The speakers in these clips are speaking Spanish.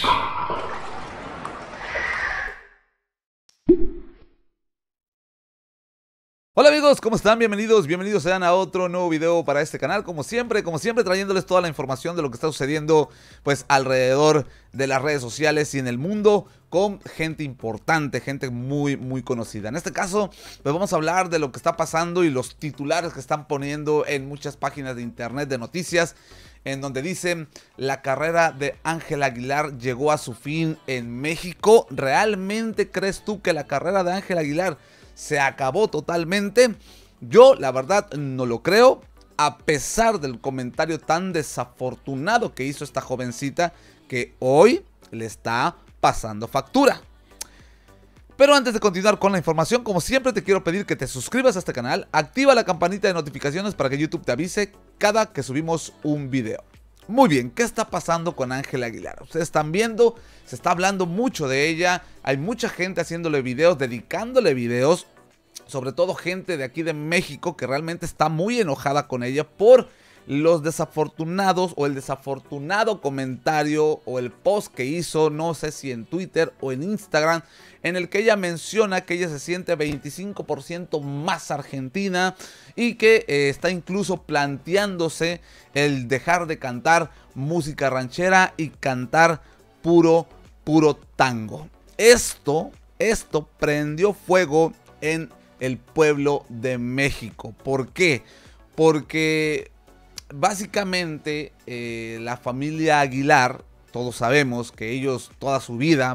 Hola amigos, ¿cómo están? Bienvenidos sean a otro nuevo video para este canal. Como siempre trayéndoles toda la información de lo que está sucediendo pues alrededor de las redes sociales y en el mundo, con gente importante, gente muy conocida. En este caso, pues vamos a hablar de lo que está pasando y los titulares que están poniendo en muchas páginas de internet de noticias, en donde dicen: la carrera de Ángel Aguilar llegó a su fin en México. ¿Realmente crees tú que la carrera de Ángel Aguilar se acabó totalmente? Yo la verdad no lo creo, a pesar del comentario tan desafortunado que hizo esta jovencita, que hoy le está pasando factura. Pero antes de continuar con la información, como siempre te quiero pedir que te suscribas a este canal, activa la campanita de notificaciones para que YouTube te avise cada que subimos un video. Muy bien, ¿qué está pasando con Ángel Aguilar? Ustedes están viendo, se está hablando mucho de ella, hay mucha gente haciéndole videos, dedicándole videos, sobre todo gente de aquí de México que realmente está muy enojada con ella por los desafortunados o el desafortunado comentario o el post que hizo, no sé si en Twitter o en Instagram, en el que ella menciona que ella se siente 25% más argentina y que está incluso planteándose el dejar de cantar música ranchera y cantar puro tango. Esto prendió fuego en el pueblo de México. ¿Por qué? Porque básicamente la familia Aguilar, todos sabemos que ellos toda su vida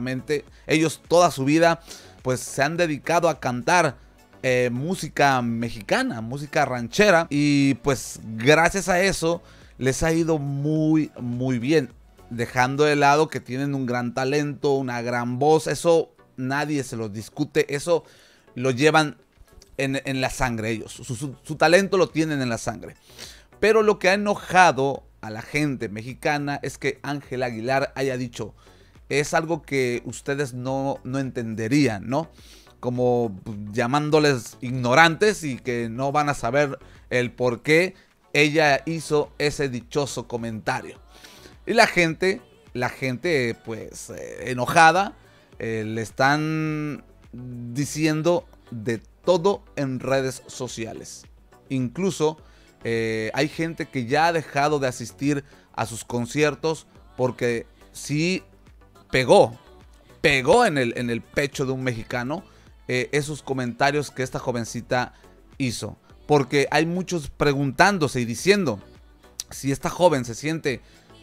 pues se han dedicado a cantar música mexicana, música ranchera, y pues gracias a eso les ha ido muy bien, dejando de lado que tienen un gran talento, una gran voz. Eso nadie se lo discute, eso lo llevan en la sangre ellos, su talento lo tienen en la sangre. Pero lo que ha enojado a la gente mexicana es que Ángel Aguilar haya dicho: es algo que ustedes no entenderían, ¿no? Como llamándoles ignorantes y que no van a saber el por qué ella hizo ese dichoso comentario. Y la gente pues enojada, le están diciendo de todo en redes sociales. Incluso hay gente que ya ha dejado de asistir a sus conciertos porque sí pegó en el pecho de un mexicano esos comentarios que esta jovencita hizo. Porque hay muchos preguntándose y diciendo: si esta joven se siente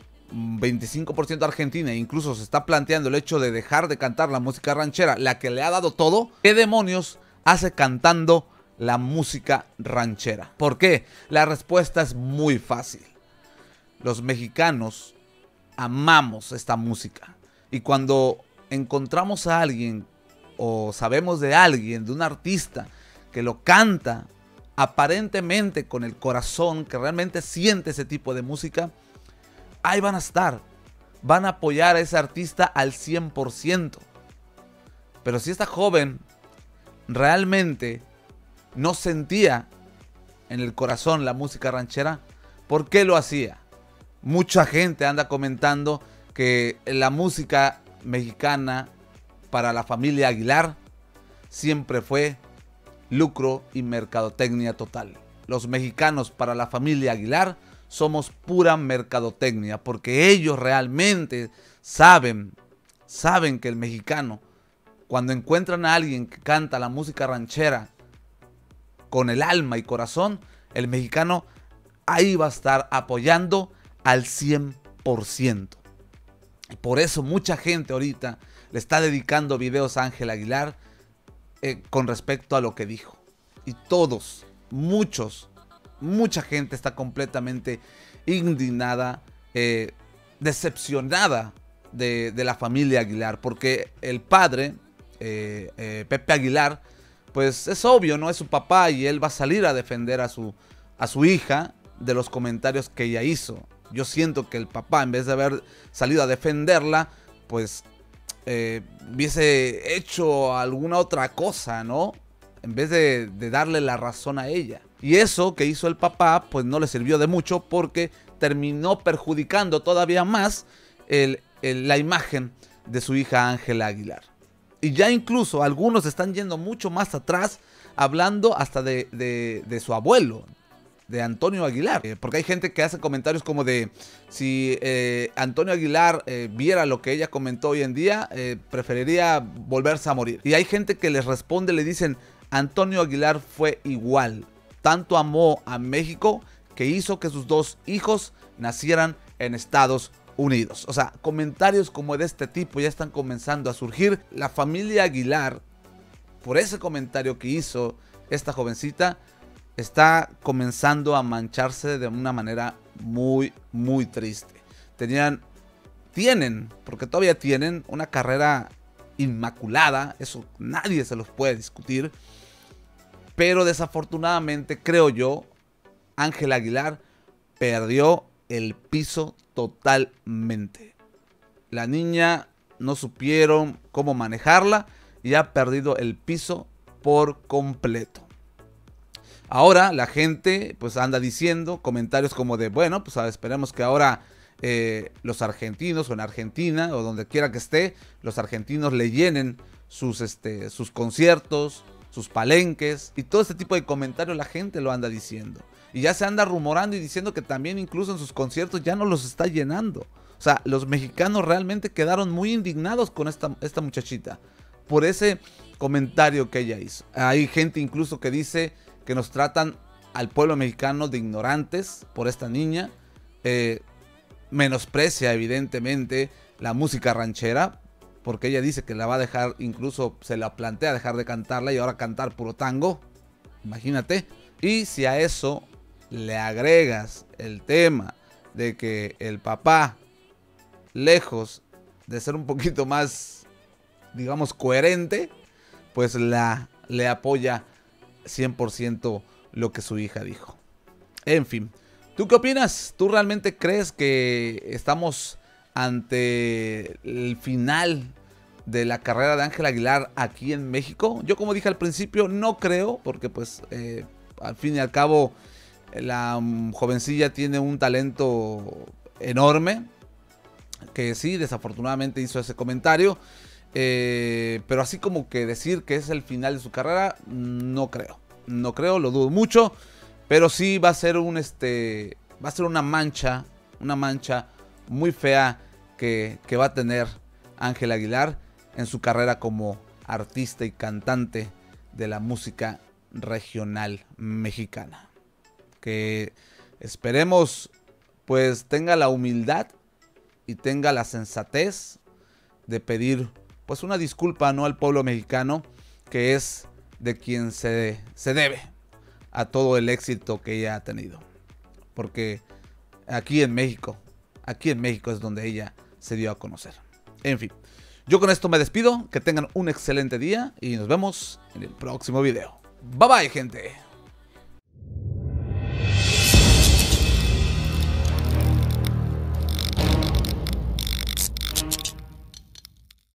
25% argentina e incluso se está planteando el hecho de dejar de cantar la música ranchera, la que le ha dado todo, ¿qué demonios hace cantando la música ranchera? ¿Por qué? La respuesta es muy fácil. Los mexicanos amamos esta música, y cuando encontramos a alguien o sabemos de alguien, de un artista que lo canta aparentemente con el corazón, que realmente siente ese tipo de música, ahí van a estar, van a apoyar a ese artista al 100%. Pero si esta joven realmente no sentía en el corazón la música ranchera, ¿por qué lo hacía? Mucha gente anda comentando que la música mexicana para la familia Aguilar siempre fue lucro y mercadotecnia total. Los mexicanos para la familia Aguilar somos pura mercadotecnia, porque ellos realmente saben que el mexicano, cuando encuentran a alguien que canta la música ranchera con el alma y corazón, el mexicano ahí va a estar apoyando al 100%. Y por eso mucha gente ahorita le está dedicando videos a Ángel Aguilar con respecto a lo que dijo. Y todos, mucha gente está completamente indignada, decepcionada de la familia Aguilar, porque el padre, Pepe Aguilar, pues es obvio, ¿no? Es su papá y él va a salir a defender a su hija de los comentarios que ella hizo. Yo siento que el papá, en vez de haber salido a defenderla, pues hubiese hecho alguna otra cosa, ¿no? En vez de darle la razón a ella. Y eso que hizo el papá, pues no le sirvió de mucho, porque terminó perjudicando todavía más el la imagen de su hija Ángela Aguilar. Y ya incluso algunos están yendo mucho más atrás, hablando hasta de su abuelo, de Antonio Aguilar. Porque hay gente que hace comentarios como de, si Antonio Aguilar viera lo que ella comentó hoy en día, preferiría volverse a morir. Y hay gente que les responde, le dicen, Antonio Aguilar fue igual. Tanto amó a México que hizo que sus 2 hijos nacieran en Estados Unidos. O sea, comentarios como de este tipo ya están comenzando a surgir. La familia Aguilar, por ese comentario que hizo esta jovencita, está comenzando a mancharse de una manera muy, muy triste. Tienen, porque todavía tienen una carrera inmaculada, eso nadie se los puede discutir. Pero desafortunadamente, creo yo, Ángela Aguilar perdió el piso totalmente. La niña no supieron cómo manejarla y ha perdido el piso por completo. Ahora la gente pues anda diciendo comentarios como de, bueno, pues esperemos que ahora los argentinos o en Argentina o donde quiera que esté, los argentinos le llenen sus conciertos, sus palenques y todo este tipo de comentarios la gente lo anda diciendo. Y ya se anda rumorando y diciendo que también incluso en sus conciertos ya no los está llenando. O sea, los mexicanos realmente quedaron muy indignados con esta muchachita por ese comentario que ella hizo. Hay gente incluso que dice que nos tratan al pueblo mexicano de ignorantes por esta niña. Menosprecia evidentemente la música ranchera, porque ella dice que la va a dejar, incluso se la plantea dejar de cantarla y ahora cantar puro tango. Imagínate. Y si a eso le agregas el tema de que el papá, lejos de ser un poquito más, digamos, coherente, pues le apoya 100% lo que su hija dijo. En fin, ¿tú qué opinas? ¿Tú realmente crees que estamos ante el final de la carrera de Ángela Aguilar aquí en México? Yo, como dije al principio, no creo, porque pues al fin y al cabo la jovencilla tiene un talento enorme, que sí, desafortunadamente hizo ese comentario, pero así como que decir que es el final de su carrera, no creo, lo dudo mucho, pero sí va a ser una mancha muy fea que va a tener Ángela Aguilar en su carrera como artista y cantante de la música regional mexicana. Que esperemos pues tenga la humildad y tenga la sensatez de pedir pues una disculpa, ¿no?, al pueblo mexicano, que es de quien se debe a todo el éxito que ella ha tenido. Porque aquí en México es donde ella se dio a conocer. En fin, yo con esto me despido, que tengan un excelente día y nos vemos en el próximo video. Bye bye, gente.